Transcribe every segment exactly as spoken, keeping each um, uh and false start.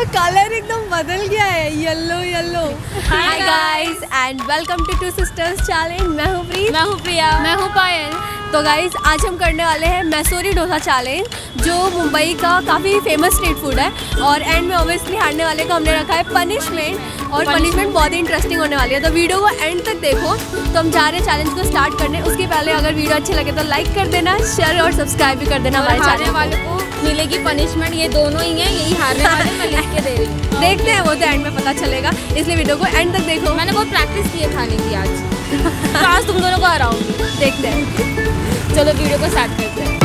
Colour एकदम बदल गया है, yellow yellow. Hi guys and welcome to two sisters challenge. मैं हूँ प्रीत, मैं हूँ प्रिया, मैं हूँ पायल। तो गाइस आज हम करने वाले हैं मैसूरी डोसा चैलेंज, जो मुंबई का काफ़ी फेमस स्ट्रीट फूड है। और एंड में ऑब्वियसली हारने वाले को हमने रखा है पनिशमेंट, और पनिशमेंट बहुत ही इंटरेस्टिंग होने वाली है। तो वीडियो को एंड तक देखो। तो हम जा रहे हैं चैलेंज को स्टार्ट करने। उसके पहले अगर वीडियो अच्छे लगे तो लाइक कर देना, शेयर और सब्सक्राइब भी कर देना हमारे चैनल वाले को। मिलेगी पनिशमेंट, ये दोनों ही हैं, यही हारने वाले मैं लिख के दे रही हूँ। देखते हैं, वो तो एंड में पता चलेगा, इसलिए वीडियो को एंड तक देखो। मैंने बहुत प्रैक्टिस की है खाने की आज। तो आज तुम दोनों को हराऊंगी, देखते हैं। चलो वीडियो को स्टार्ट करते हैं।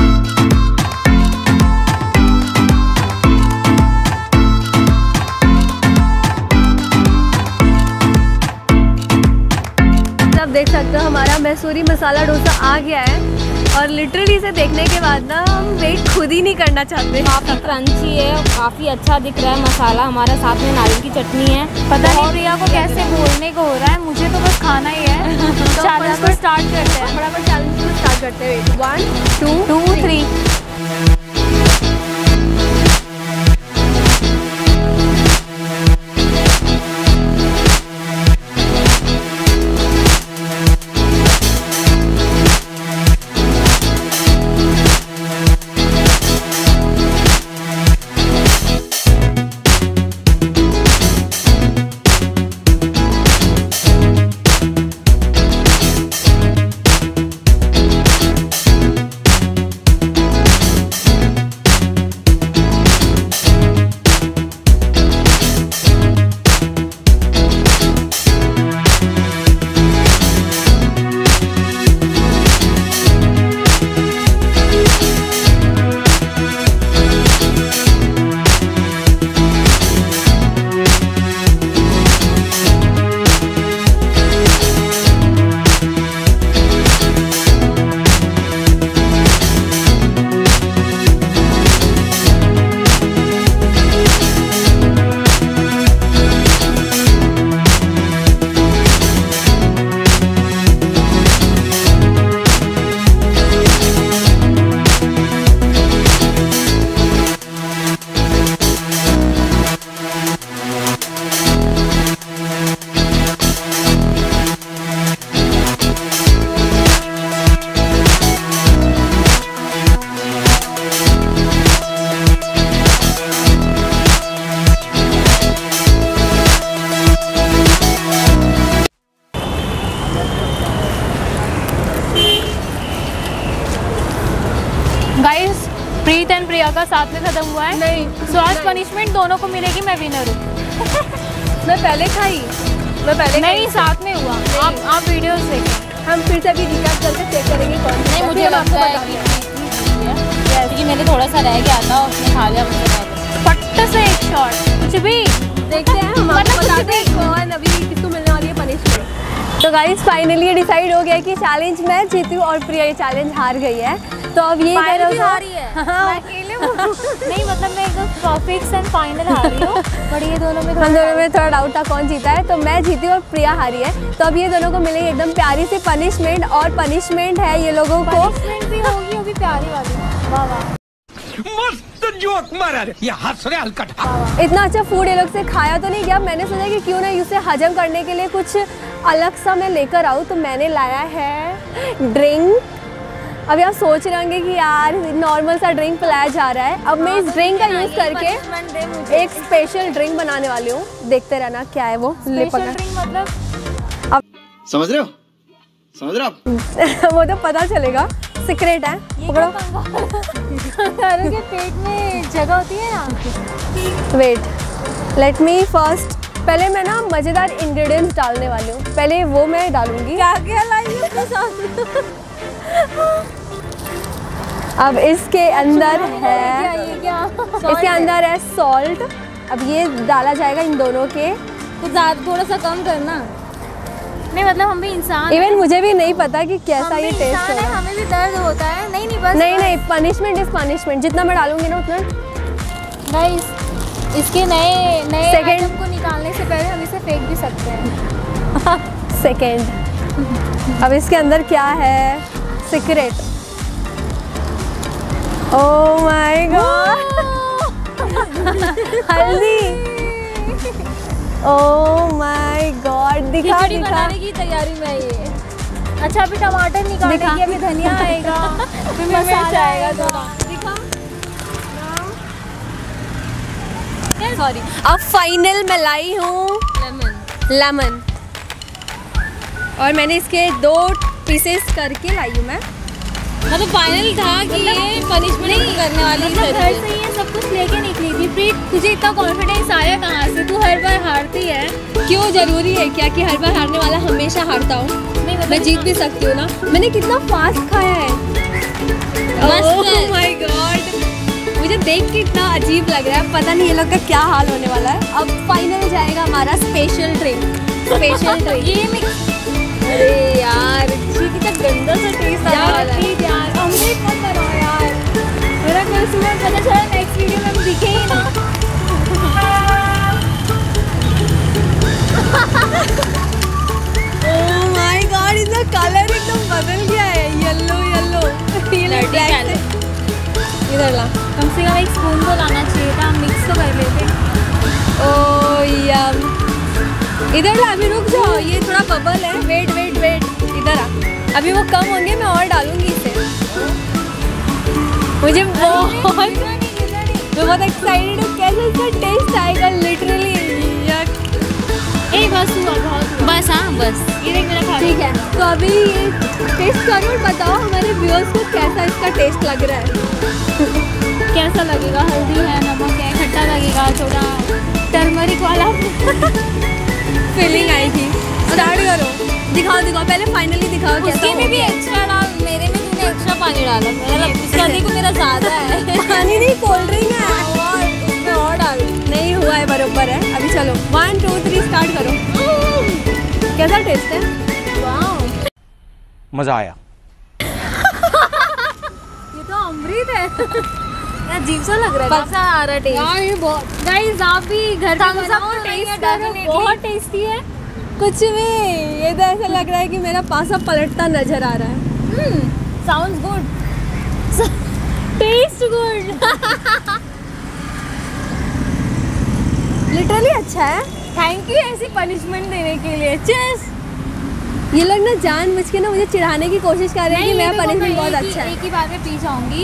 आप देख सकते हो हमारा मैसूरी मसाला डोसा आ गया है, और लिटरली इसे देखने के बाद ना हम वेट खुद ही नहीं करना चाहते। काफ़ी क्रंची है और काफ़ी अच्छा दिख रहा है मसाला। हमारे साथ में नारियल की चटनी है। पता नहीं प्रिया को कैसे बोलने को हो रहा है, मुझे तो बस खाना ही है। तो चैलेंज को स्टार्ट करते हैं, फटाफट चैलेंज को स्टार्ट करते हैं। One two two three. Guys Preet and Priya का साथ में खत्म हुआ है। नहीं, सो आज पनिशमेंट दोनों को मिलेगी, मैं विनर हूँ। मैं पहले खाई, मैं पहले नहीं, साथ में हुआ। आप आप वीडियोस देखें, हम फिर से भी रिकैप करके चेक करेंगे कौन। नहीं, मुझे लगता है कि क्योंकि मैंने थोड़ा सा रह गया था, उसने खा लिया मुझसे पहले। पट्ट से एक शॉट, कुछ भी देखते हैं हम आपको बताते हैं कौन अभी किसको मिलने वाली है पनिशमेंट। तो गाइस फाइनली ये डिसाइड हो गया कि चैलेंज मैं जीती हूँ और प्रिया ये चैलेंज हार गई है। तो अब ये फाइनल करो हार रही है। हाँ। मैं अकेले हूँ। नहीं मतलब मैं एकदम फिक्स एंड फाइनल हार रही हूँ, बट ये दोनों में हम दोनों में थोड़ा डाउट था कौन जीता है। तो मैं जीती और प्रिया हारी है। तो अब ये दोनों को मिलेगी एकदम प्यारी सी पनिशमेंट, और पनिशमेंट है ये लोगों को पनिशमेंट भी होगी, वो भी प्यारी वाली। वाह वाह, मस्त जोक मारा रे, ये हंस रहे हलकट। इतना अच्छा फूड ये लोग से खाया तो नहीं गया। मैंने सोचा कि क्यों ना इसे हजम करने के लिए कुछ अलग सा मैं लेकर आऊँ। तो मैंने लाया है ड्रिंक। अभी आप सोच रहे होंगे कि यार नॉर्मल सा ड्रिंक पिलाया जा रहा है। अब मैं इस ड्रिंक का यूज़ करके एक स्पेशल ड्रिंक बनाने वाली हूँ। देखते रहना क्या है वो। स्पेशल ड्रिंक मतलब अब समझ रहे हो, समझ रहे हो? वो तो पता चलेगा, सीक्रेट है। पकड़ो, कंगारू के पेट में जगह होती है ना। Wait, let me first. पहले मैं ना मज़ेदार इंग्रेडिएंट्स डालने वाली हूँ। पहले वो मैं डालूंगी। क्या क्या लाई उसके साथ? अब इसके अंदर है, इसके अंदर है सॉल्ट। अब ये डाला जाएगा इन दोनों के। कुछ ज़्यादा थोड़ा सा कम करना। नहीं मतलब हम भी इंसान, इवन मुझे भी नहीं पता कि कैसा ये टेस्ट है, हमें भी दर्द होता है। नहीं नहीं बस नहीं नहीं, पनिशमेंट इज पनिशमेंट। जितना मैं डालूंगी ना उतना। गाइस इसके नए नए Second. आइटम को निकालने से पहले हम इसे फेंक भी सकते हैं। सेकेंड। अब इसके अंदर क्या है? सीक्रेट। ओह माय गॉड, हल्दी। ओह माय गॉड, दिखा खिचड़ी दिखा। बनाने की तैयारी में है ये। अच्छा अभी टमाटर निकालेंगे, अभी धनिया आएगा, फिर मसाला आएगा थोड़ा। दिखा। सॉरी। अब फाइनल मैं लाई हूँ लेमन। लेमन, और मैंने इसके दो पीसेस करके लाई हूँ मैं। मतलब फाइनल था कि ये पनिशमेंट नहीं करने वाली मतलब घर से ये सब कुछ लेके निकली थी। प्रीत तुझे इतना कॉन्फिडेंस आया कहाँ से? तू हर बार हारती है। क्यों, जरूरी है क्या कि हर बार हारने वाला हमेशा हारता हूँ? नहीं मतलब मैं जीत भी सकती हूँ ना। मैंने कितना फास्ट खाया है। मस्त। माय गॉड, मुझे देख के इतना अजीब लग रहा है। पता नहीं ये लोग का क्या हाल होने वाला है। अब फाइनल जाएगा हमारा स्पेशल ड्रिंक। स्पेशल ड्रिंक ये मिक्स। अरे यार, कितना गंदा सा टेस्ट आ यार, रहा है। प्लीज यार अमृत मत बनाओ यार, मेरा कल सुबह पता चला नेक्स्ट वीडियो में हम दिखे ही ना। ओह माय गॉड, इसका कलर एकदम बदल गया है। येलो येलो ये ब्लैक से। इधर ला। कम से कम एक स्पून तो लाना चाहिए था, हम मिक्स तो कर लेते। ओह यम, इधर ला। अभी रुक जाओ, ये थोड़ा बबल है। वेट वेट वेट, इधर आ। अभी वो कम होंगे, मैं और डालूंगी इसे। मुझे बहुत मैं बहुत एक्साइटेड हूँ कैसे इसका टेस्ट आएगा। लिटरली ए बस हुआ, बहुत हुआ। बस हाँ बस। ये देख मेरा खा। ठीक है, तो अभी ये टेस्ट करो और बताओ हमारे व्यूअर्स को कैसा इसका टेस्ट लग रहा है। कैसा लगेगा? हल्दी है, नमक है, खट्टा लगेगा, थोड़ा टर्मरिक वाला फीलिंग आई थी। स्टार्ट करो, दिखाओ दिखाओ, पहले फाइनली दिखाओ कैसा उसके हो में भी गया। एक्स्ट्रा डाल, मेरे में तूने एक्स्ट्रा पानी डाला। मेरा उसका देखो मेरा ज़्यादा है। पानी नहीं, कोल्ड ड्रिंक है। और उसमें और डाल। नहीं हुआ है, बरोबर है। अभी चलो वन टू थ्री स्टार्ट करो। कैसा टेस्ट है? वाह, मजा आया। ये तो अमृत है। अजीब सा लग रहा है। कैसा आ रहा है टेस्ट? यार ये बहुत, गाइस आप भी घर पे Thumbs up बनाओ, तो नहीं है, टेस्ट करो, definitely। बहुत टेस्टी है। कुछ भी, ये तो ऐसा लग रहा है कि मेरा पासा पलटता नजर आ रहा है। Sounds good, taste good. Literally अच्छा है। थैंक यू ऐसी पनिशमेंट देने के लिए। चेस। ये लोग ना जानबूझ के ना मुझे चिढ़ाने की कोशिश कर रहे हैं कि मेरा पनिशमेंट बहुत अच्छा है। एक ही बार में पी जाऊंगी।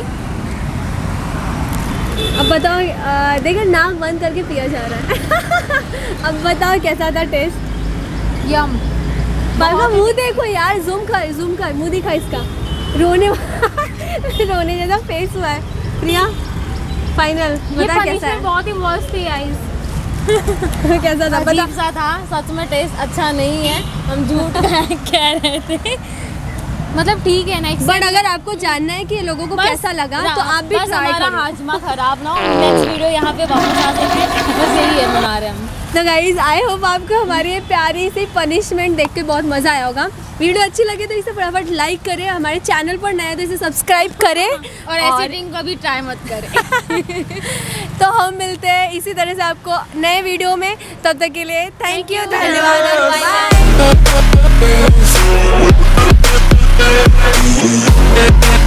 अब बताओ, अ, देखो नाक बंद करके पिया जा रहा है। अब बताओ कैसा था टेस्ट? यम। बाबा मुंह देखो यार, जूम कर जूम कर, मुंह दिखा इसका। रोने रोने जैसा फेस हुआ है। प्रिया फाइनल ये बता कैसा पनिशमेंट है? बहुत ही मस्त थी गाइस। कैसा था बता। अजीब सा था सच में। टेस्ट अच्छा नहीं है, हम झूठ कह रहे थे। मतलब ठीक है नेक्स्ट। बट अगर आपको जानना है कि लोगों को कैसा लगा तो आप भी बस ट्राई हमारा करो। हाजमा खराब ना हो, नेक्स्ट वीडियो यहाँ पे वापस आ सके, बस यही है बना रहे हम। तो गाइज आई होप आपको हमारी ये प्यारी सी पनिशमेंट देख के बहुत मज़ा आया होगा। वीडियो अच्छी लगे तो इसे फटाफट लाइक करें, हमारे चैनल पर नया तो इसे सब्सक्राइब करें और ऐसी ड्रिंक कभी ट्राई मत करें। तो हम मिलते हैं इसी तरह से आपको नए वीडियो में। तब तक के लिए थैंक यू, धन्यवाद और बाय।